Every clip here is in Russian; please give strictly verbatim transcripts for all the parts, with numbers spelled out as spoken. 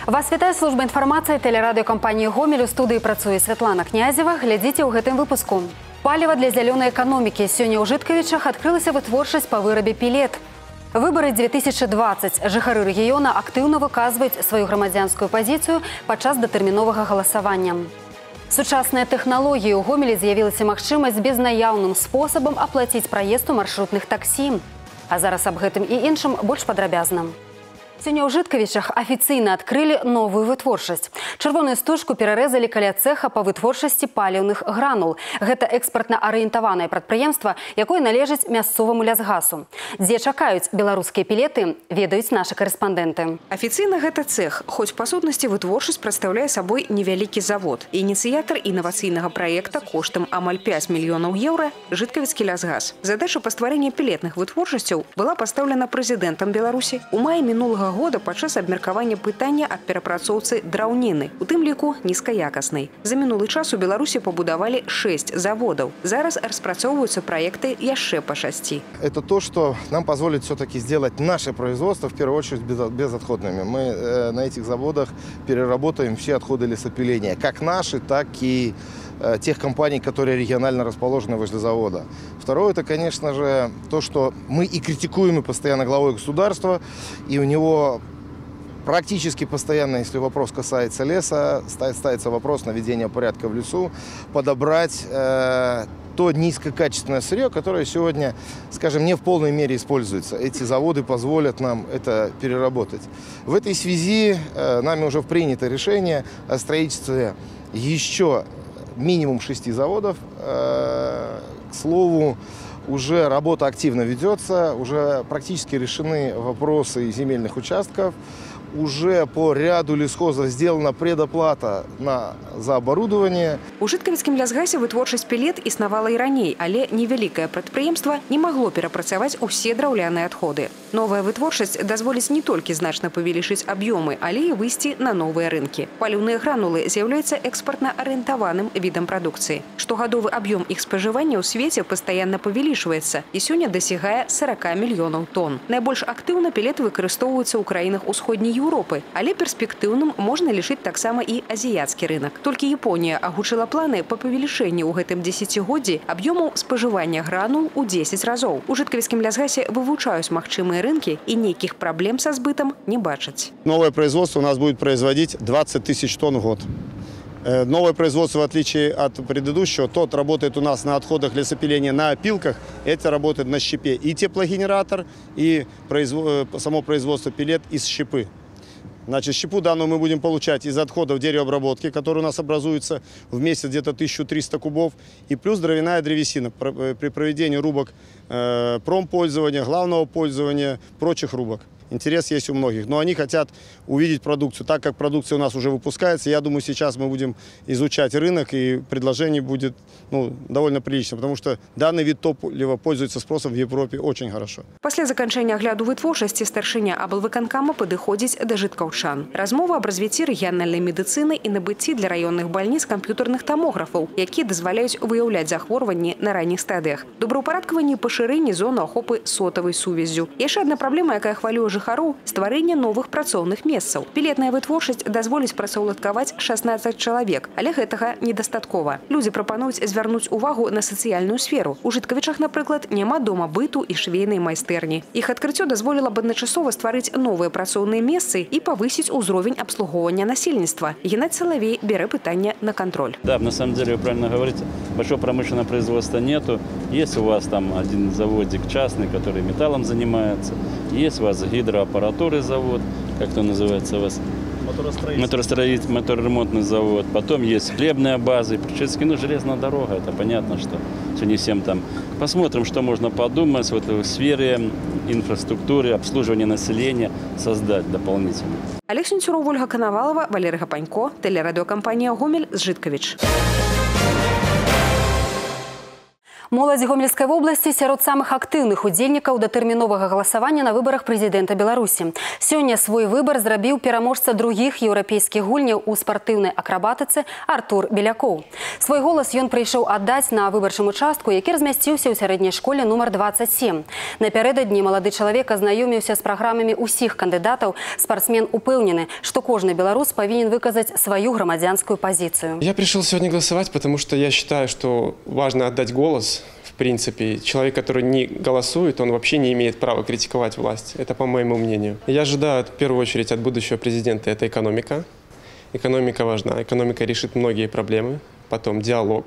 Вас вітае служба інфармацыі тэлерадыёкампаніі «Гомель». У студыі працуе Святлана Князева. Глядзіце ў гэтым выпуску. Паліва для зялёнай эканомікі. Сёння ў Жыткавічах адкрылася вытворчасць па вырабе пелет. Выбары две тысячи двадцать. Жыхары рэгіёна актыўна выказваюць сваю грамадзянскую пазіцыю падчас датэрміновага галасавання. Сучасныя тэхналогіі. У Гомелі з'явілася магчымасць безнаяўным спосабам аплаціць праезд у маршрутных таксі. А зараз аб гэтым і іншым больш падрабязна. Сёння ў Жыткавічах афіцыйна адкрылі новую вытворчасць. Чырвоную стужку перарэзалі каля цэха па вытворчасці паліўных гранул. Гэта экспартна-арыентаванае прадпрыемства, якое належыць мясцоваму лясгасу. Дзе чакаюць беларускія пелеты, ведаюць нашы карэспандэнты. Афіцыйна гэта цэх, хоць па сутнасці вытворчасць прадстаўляе сабой невялікі завод. Ініцыятар інавацыйнага праекта коштам амаль пяць мільёнаў еўра – Жыткавіцкі лясгас. Задача па стварэнні пелетных вытворчасцяў была пастаўлена прэзідэнтам Беларусі у маі мінулага года падчас абмеркавання пытання аб перапрацоўцы драўніны, у тым ліку нізкаякаснай. За мінулы час у Беларусі пабудавалі шэсць заводаў. Зараз распрацоўваюцца праекты яшчэ па шасці. Это то, что нам позволит все-таки сделать наше производство, в первую очередь, безотходными. Мы э, на этих заводах переработаем все отходы лесопиления, как наши, так и э, тех компаний, которые регионально расположены возле завода. Второе, это, конечно же, то, что мы и критикуем и постоянно главой государства, и у него практически постоянно, если вопрос касается леса, ставится вопрос наведения порядка в лесу, подобрать э, то низкокачественное сырье, которое сегодня, скажем, не в полной мере используется. Эти заводы позволят нам это переработать. В этой связи э, нами уже принято решение о строительстве еще минимум шести заводов. Э, к слову, уже работа активно ведется, уже практически решены вопросы земельных участков. Уже по ряду лесхозов сделана предоплата на, за оборудование. У Жыткавіцкім лясгасе вытворчасць пелет існавала і раней, але невялікае прадпрыемства не магло перапрацаваць усе драўляныя адходы. Новая вытворчасць дазволіць не толькі значна павялічыць аб'ёмы, але і выйсці на новыя рынкі. Паліўныя гранулы з'яўляюцца экспартна-арыентаваным відам прадукцыі. Штогадовы аб'ём іх спажывання ў свеце пастаянна павялічваецца і сёння дасягае сорок мільёнаў тонн. Найбольш актыўна пелеты выкарыстоўваюцца ў краінах усходняй Еўропы, але перспектыўным можна лічыць таксама і азіяцкі рынок. Толькі Японія агучыла планы па павелічэнні ў гэтым дзесяцігоддзі аб'ёму спажывання гранул у десять разоў. У Жыткавіцкім лясгасе вывучаюць магчымыя рынкі і нейкіх праблем са збытам не бачаць. Новое производство у нас будет производить двадцать тысяч тонн в год. Новое производство, в отличие от предыдущего, тот работает у нас на отходах лесопиления на опилках, это работает на щепе. И теплогенератор, и производ... само производство пелет из щепы. Значит, щепу данную мы будем получать из отходов деревообработки, которые у нас образуются в месяц где-то тысяча триста кубов, и плюс дровяная древесина при проведении рубок э, промпользования, главного пользования, прочих рубок. Интерес есть у многих, но они хотят увидеть продукцию. Так как продукция у нас уже выпускается, я думаю, сейчас мы будем изучать рынок, и предложений будет ну, довольно прилично, потому что данный вид топлива пользуется спросом в Европе очень хорошо. Пасля заканчэння агляду вытворчасці старшыня аблвыканкама падыходзіць да жыткаўчан. Размова аб развіцці рэгіянальнай медыцыны і набыцці для раённых бальніц камп'ютарных тамографаў, якія дазваляюць выяўляць захворванні на ранніх стадыях. Добраўпарадкаванне і пашырэнне зоны ахопы сотавай сувяззю. Яшчэ адна праблема, якая хвалюе жыхароў – стварэнне новых працоўных месцаў. Пелетная вытворчасць дазволіць працаўладкаваць шаснаццаць чалавек, але гэтага недастаткова. Людзі прапануюць звярнуць увагу на сацыяльную сферу. У Жыткавічах, напрыклад, няма дома быту і швейнай майстэрні. Іх адкрыццё дазволіла б адначасова стварыць новыя працоўныя месцы і павысіць узровень абслугоўвання насельніцтва. Геннадий Соловей бярэ пытанне на контроль. Да, на самом деле вы правильно говорите. Большого промышленного производства нету. Есть у вас там один заводик частный, который металлом занимается. Есть у вас гидроаппаратуры завод, как то называется у вас? Моторостроительный, моторремонтный завод. Потом есть хлебная база. И практически, ну, железная дорога. Это понятно, что все не всем там. Посмотрим, что можно подумать вот, в сфере инфраструктуры, обслуживания населения создать дополнительно. Олег Сенцюров, Ольга Коновалова, Валерий Гапанько, телерадиокомпания «Гомель» з Жыткавіч. Моладзь Гомельской области сярод самых актыўных удзельнікаў датэрміновага галасавання на выборах прэзідэнта Беларусі. Сёння свой выбор зрабіў пераможца другіх еўрапейскіх гульняў у спартыўнай акрабатыцы Артур Белякоў. Свой голас ён прыйшоў аддаць на выбарчым участку, які размясціўся ў сярэдняй школе нумар двадцать семь. Напярэдадні малады чалавек азнаёміўся з праграмамі ўсіх кандыдатаў. Спартсмен упэўнены, што кожны беларус павінен выказаць сваю грамадзянскую пазіцыю. Я пришел сегодня голосовать, потому что я считаю, что важно отдать голос. В принципе, человек, который не голосует, он вообще не имеет права критиковать власть. Это по моему мнению. Я ожидаю в первую очередь от будущего президента – это экономика. Экономика важна. Экономика решит многие проблемы. Потом диалог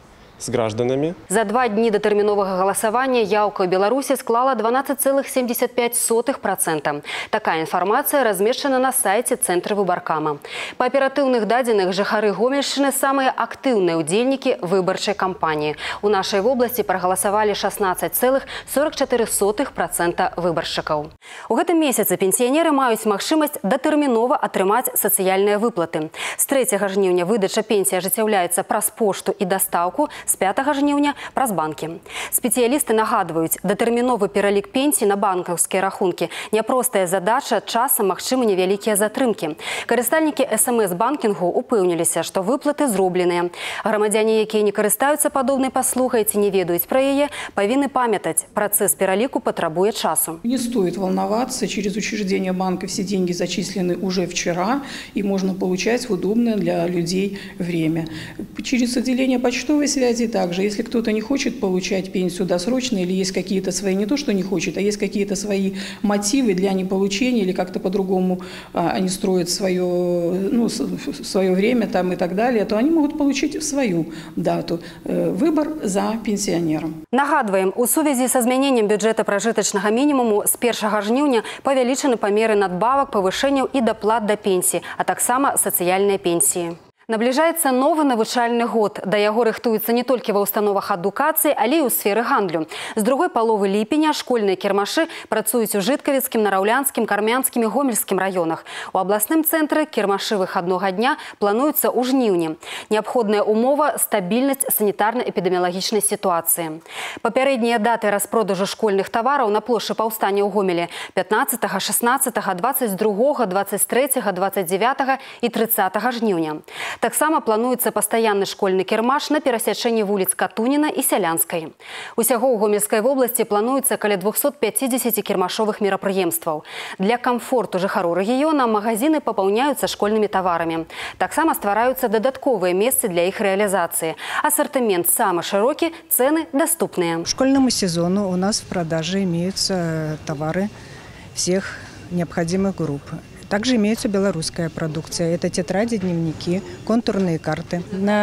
с гражданами. За два дні датэрміновага галасавання яўка ў Беларусі склала дванадцать целых семьдесят пять сотых процента. Такая інфармацыя размешчана на сайце Цэнтра выбаркама. Па аператыўных дадзеных жыхары Гомельшчыны самыя актыўныя ўдзельнікі выбарчай кампаніі. У нашай вобласці прагаласавалі шестнадцать целых сорок четыре сотых процента выбаршчыкаў. У гэтым месяцы пенсіянеры маюць магчымасць датэрмінова атрымаць сацыяльныя выплаты. З трэцяга жніўня выдача пенсіі ажыццяўляецца праз пошту і дастаўку, з пятага жніўня праз банкі. Спецыялісты нагадваюць, датэрміновы пералік пенсій на банкаўскія рахункі няпростая задача, часам магчымы невялікія затрымкі. Карыстальнікі эс эм эс-банкінгу упэўніліся, што выплаты зробленыя. Грамадзяне, якія не карыстаюцца падобнай паслугай ці не ведаюць пра яе, павінны памятаць, працэс пераліку патрабуе часу. Не стоит волноваться, через учреждение банка все деньги зачислены уже вчера, и можно получать в удобное для людей время. Через отделение почтовой связи также, если кто-то не хочет получать пенсию досрочно или есть какие-то свои, не то что не хочет, а есть какие-то свои мотивы для неполучения или как-то по-другому а, они строят свое, ну, свое время там и так далее, то они могут получить в свою дату э, выбор за пенсионером. Нагадваем, у сувязі са змяненнем бюджэта пражытачнага мінімуму з першага жніўня павялічаны памеры надбавак, павышэнняў і даплат да пенсіі, а таксама сацыяльныя пенсіі. Набліжаецца новы навучальны год. Да яго рыхтуецца не толькі ва ўстановах адукацыі, але і ў сферы гандлю. З другой паловы ліпеня школьныя кірмашы працуюць у Жыткавіцкім, Нараўлянскім, Кармянскім і Гомельскім раёнах. У абласным цэнтры кірмашы выхаднога дня плануюцца ў жніўні. Неабходная умова – стабільнасць санітарна-эпідэміялагічнай сітуацыі. Папярэднія даты распродажу школьных тавараў на плошчы паўстання ў Гомелі пятнадцатага, шаснаццатага, двадцать другога, двадцать трэцяга, двадцать девятага і трыццатага жніўня. Таксама плануецца пастаянны школьны кірмаш на перасячэнні вуліц Катуніна і Сялянскай. Усяго ў Гомельскай вобласці плануецца каля двухсот пятидесяти кірмашовых мерапрыемстваў. Для камфорту жыхароў рэгіёна магазины папаўняюцца школьнымі таварамі. Таксама ствараюцца дадатковыя месцы для іх рэалізацыі. Ассортимент самы шырокі, цены доступныя. К школьному сезону у нас в продаже имеются товары всех необходимых групп. Также имеется белорусская продукция. Это тетради, дневники, контурные карты.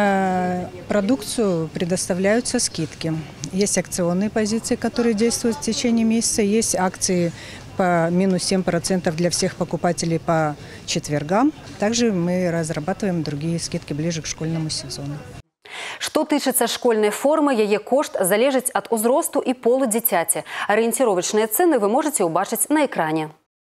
На продукцию предоставляются скидки. Есть акционные позиции, которые действуют в течение месяца. Есть акции по минус семь процентов для всех покупателей по четвергам. Также мы разрабатываем другие скидки ближе к школьному сезону. Што тычыцца школьнай формы, яе кошт залежыць ад узросту і полу дзіцяці. Арыенціровачныя цэны вы можаце ўбачыць на экране.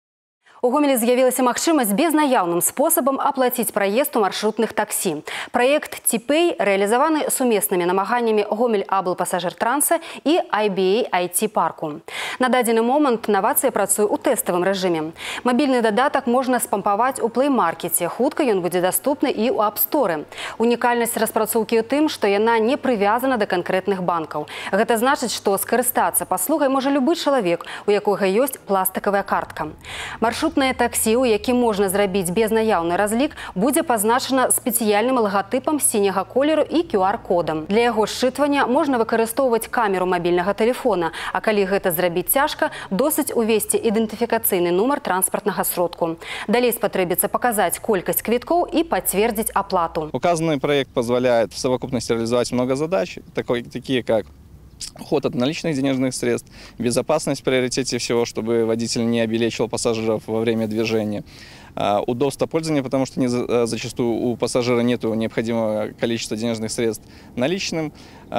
У Гомелі з'явілася магчымасць безнаяўным спосабам аплаціць праезд у маршрутных таксі. Праект Типэй рэалізаваны сумеснымі намаганнямі Гомель-Абл пасажыр-транса і ай би эй ай ти парку. На дадзены момант навацыя працуе ў тэставым рэжыме. Мабільны дадатак можна спампаваць у плэй-маркеце. Хутка ён будзе даступны і ў ап-сторы. Унікальнасць распрацоўкі ў тым, што яна не прывязана да канкрэтных банкаў. Гэта значыць, што скарыстацца паслугай можа любы чалавек, у якога ёсць пластыкавая картка. Маршрут таксі, у які можна зрабіць безнаяўны разлік, будзе пазначана спецыяльным лагатыпам сіняга колеру і кью ар-кодам. Для яго счытвання можна выкарыстоўваць камеру мабільнага тэлефона, а калі гэта зрабіць цяжка, досыць увесці ідэнтыфікацыйны нумар транспартнага сродку. Далей спатрэбіцца паказаць колькасць квіткоў і пацвердзіць аплату. Указанный проект позволяет в совокупности реализовать много задач, такие как уход от наличных денежных средств, безопасность в приоритете всего, чтобы водитель не обелечил пассажиров во время движения, удобство пользования, потому что не, зачастую у пассажира нет необходимого количества денежных средств наличным,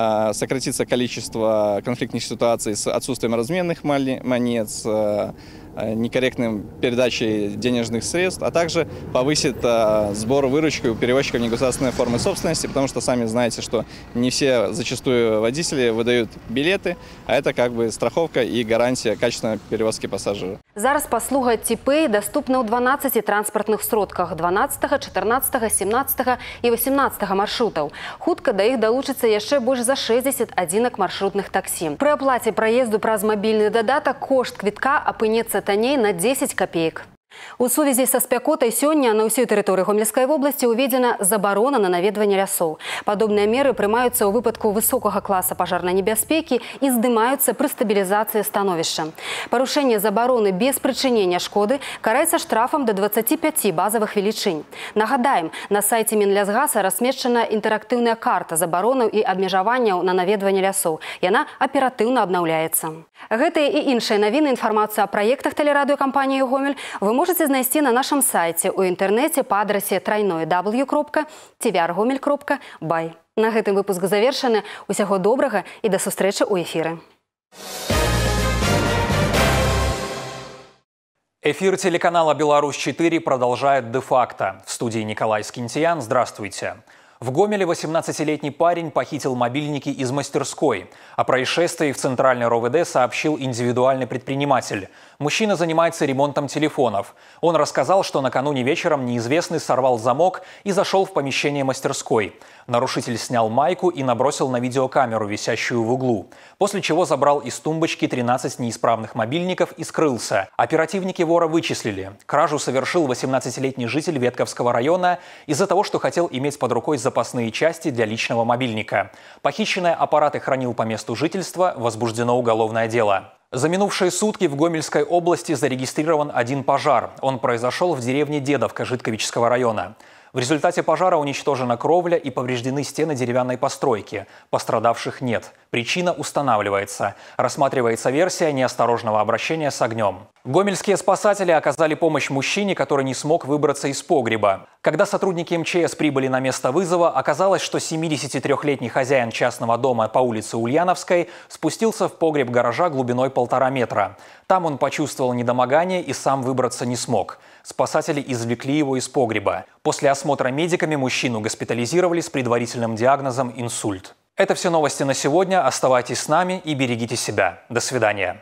сократится количество конфликтных ситуаций с отсутствием разменных монет, с некорректным передачей денежных средств, а также повысит сбор выручки у перевозчиков негосударственной формы собственности, потому что сами знаете, что не все зачастую водители выдают билеты, а это как бы страховка и гарантия качественной перевозки пассажиров. Зараз паслуга Типэй доступна ў дванаццаці транспартных сродках дванаццатага, чатырнаццатага, семнаццатага і васемнаццатага маршрутаў. Хутка да іх далучыцца яшчэ больш за шэсцьдзесят адзінак маршрутных таксі. Пры аплаце праезду праз мабільны дадатак кошт квітка апынецца танней на дзесяць капеек. У сувязі са спякотай сёння на ўсёй тэрыторыі Гомельскай вобласці ўведзена забарона на наведванне лясоў. Падобныя меры прымаюцца ў выпадку высокага класа пажарнай небяспекі і здымаюцца пры стабілізацыі становішча. Парушэнне забароны без прычынення шкоды караецца штрафам да дваццаці пяці базавых велічынь. Нагадаем, на сайце Мінлясгаса размешчана інтэрактыўная карта забаронаў і абмежаванняў на наведванне лясоў. Яна аператыўна абнаўляецца. Гэтыя і іншыя навіны, інфармацыю о праектах тэлерадыёкампаніі «Гомель» вы можете знайсці на нашым сайце ў інтэрнэце па адрасе трайное дабл ю кропка ти ви ар гомель кропка бай. На гэтым выпуск завершаны. Усяго добрага і да сустрэчы ў эфіры. Эфир телеканала «Беларусь четыре» продолжает де-факто. В студии Николай Скинтиян. Здравствуйте. В Гомеле восемнадцатилетний парень похитил мобильники из мастерской. О происшествии в Центральной РОВД сообщил индивидуальный предприниматель. Мужчина занимается ремонтом телефонов. Он рассказал, что накануне вечером неизвестный сорвал замок и зашел в помещение мастерской. Нарушитель снял майку и набросил на видеокамеру, висящую в углу. После чего забрал из тумбочки тринадцать неисправных мобильников и скрылся. Оперативники вора вычислили. Кражу совершил восемнадцатилетний житель Ветковского района из-за того, что хотел иметь под рукой запасные части для личного мобильника. Похищенные аппараты хранил по месту жительства, возбуждено уголовное дело. За минувшие сутки в Гомельской области зарегистрирован один пожар. Он произошел в деревне Дедовка Житковичского района. В результате пожара уничтожена кровля и повреждены стены деревянной постройки. Пострадавших нет. Причина устанавливается. Рассматривается версия неосторожного обращения с огнем. Гомельские спасатели оказали помощь мужчине, который не смог выбраться из погреба. Когда сотрудники эм че эс прибыли на место вызова, оказалось, что семидесятитрёхлетний хозяин частного дома по улице Ульяновской спустился в погреб гаража глубиной полтора метра. Там он почувствовал недомогание и сам выбраться не смог. Спасатели извлекли его из погреба. После осмотра медиками мужчину госпитализировали с предварительным диагнозом инсульт. Это все новости на сегодня. Оставайтесь с нами и берегите себя. До свидания.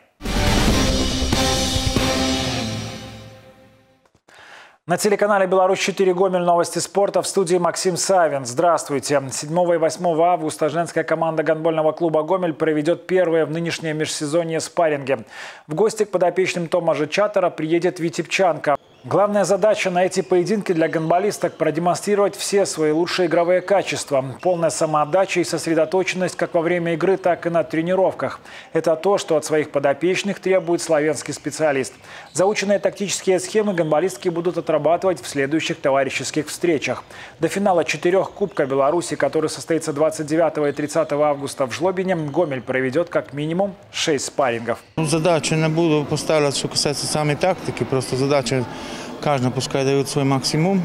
На телеканале «Беларусь четыре» Гомель, новости спорта, в студии Максим Савин. Здравствуйте. седьмого и восьмого августа женская команда гандбольного клуба «Гомель» проведет первое в нынешнее межсезонье спарринги. В гости к подопечным Томажа Чатера приедет Витебчанка. Главная задача на эти поединки для гандболисток – продемонстрировать все свои лучшие игровые качества. Полная самоотдача и сосредоточенность как во время игры, так и на тренировках. Это то, что от своих подопечных требует славянский специалист. Заученные тактические схемы гандболистки будут отрабатывать в следующих товарищеских встречах. До финала четырех Кубка Беларуси, который состоится двадцать девятого и тридцатого августа в Жлобине, Гомель проведет как минимум шесть спаррингов. Задачу не буду поставлять, что касается самой тактики. Просто задача каждый пускай дает свой максимум.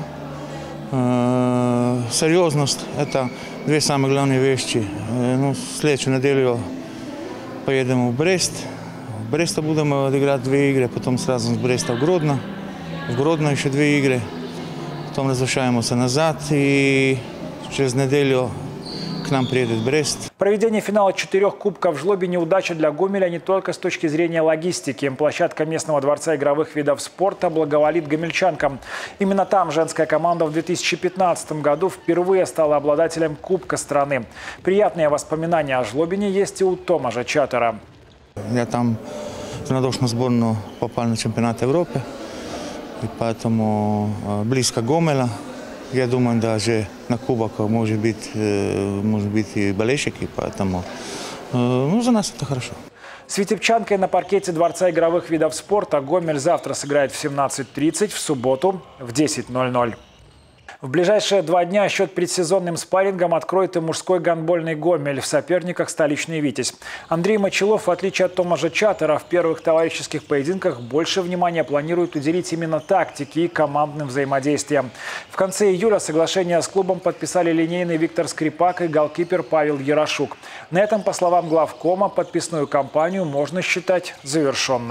Э, серьезность – это две самые главные вещи. Э, ну, в следующую неделю поедем в Брест. В Бресте будем играть две игры, потом сразу с Бреста в Гродно. В Гродно еще две игры. Потом возвращаемся назад и через неделю к нам приедет Брест. Проведение финала четырех кубков в Жлобе – неудача для Гомеля не только с точки зрения логистики. Площадка местного дворца игровых видов спорта благоволит гомельчанкам. Именно там женская команда в две тысячи пятнадцатом году впервые стала обладателем Кубка страны. Приятные воспоминания о Жлобине есть и у Томажа Чатера. Я там на дошную сборную попал на чемпионат Европы. И поэтому близко Гомеля. Я думаю, даже на кубок может быть, может быть и болельщики, поэтому ну, за нас это хорошо. С Витебчанкой на паркете Дворца игровых видов спорта Гомель завтра сыграет в семнадцать тридцать, в субботу в десять ноль ноль. В ближайшие два дня счет предсезонным спаррингом откроет и мужской гандбольный Гомель. В соперниках столичный «Витязь». Андрей Мочилов, в отличие от Томажа Чатера, в первых товарищеских поединках больше внимания планирует уделить именно тактике и командным взаимодействиям. В конце июля соглашение с клубом подписали линейный Виктор Скрипак и голкипер Павел Ярошук. На этом, по словам главкома, подписную кампанию можно считать завершенной.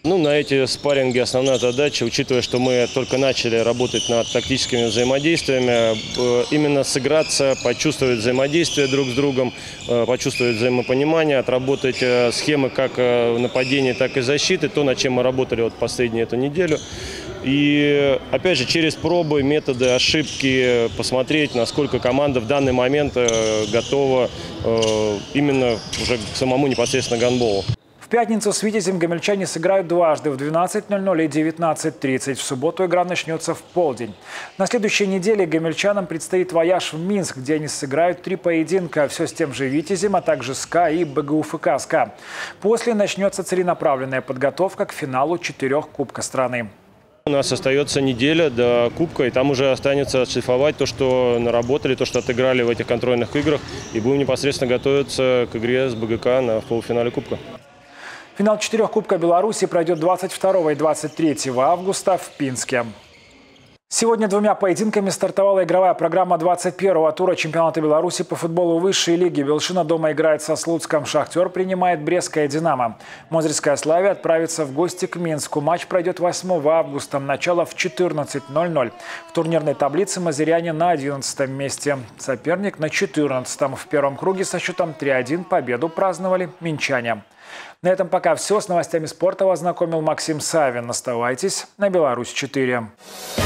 Ну, на эти спарринги основная задача, учитывая, что мы только начали работать над тактическими взаимодействиями, именно сыграться, почувствовать взаимодействие друг с другом, почувствовать взаимопонимание, отработать схемы как нападения, так и защиты, то, над чем мы работали вот последнюю эту неделю. И, опять же, через пробы, методы, ошибки посмотреть, насколько команда в данный момент готова именно уже к самому непосредственно гандболу. В пятницу с «Витязем» гомельчане сыграют дважды в двенадцать ноль ноль и девятнадцать тридцать. В субботу игра начнется в полдень. На следующей неделе гомельчанам предстоит вояж в Минск, где они сыграют три поединка. Все с тем же «Витязем», а также СКА и БГУФК СКА. После начнется целенаправленная подготовка к финалу четырех Кубка страны. У нас остается неделя до Кубка, и там уже останется отшлифовать то, что наработали, то, что отыграли в этих контрольных играх. И будем непосредственно готовиться к игре с БГК на полуфинале Кубка. Финал четырех Кубка Беларуси пройдет двадцать второго и двадцать третьего августа в Пинске. Сегодня двумя поединками стартовала игровая программа двадцать первого тура чемпионата Беларуси по футболу высшей лиги. Белшина дома играет со Слуцком, Шахтер принимает Брестское Динамо. Мозырская Славия отправится в гости к Минску. Матч пройдет восьмого августа, начало в четырнадцать ноль ноль. В турнирной таблице мозыряне на одиннадцатом месте. Соперник на четырнадцатом. В первом круге со счетом три один победу праздновали минчане. На этом пока все. С новостями спорта вас знакомил Максим Савин. Оставайтесь на Беларусь четыре.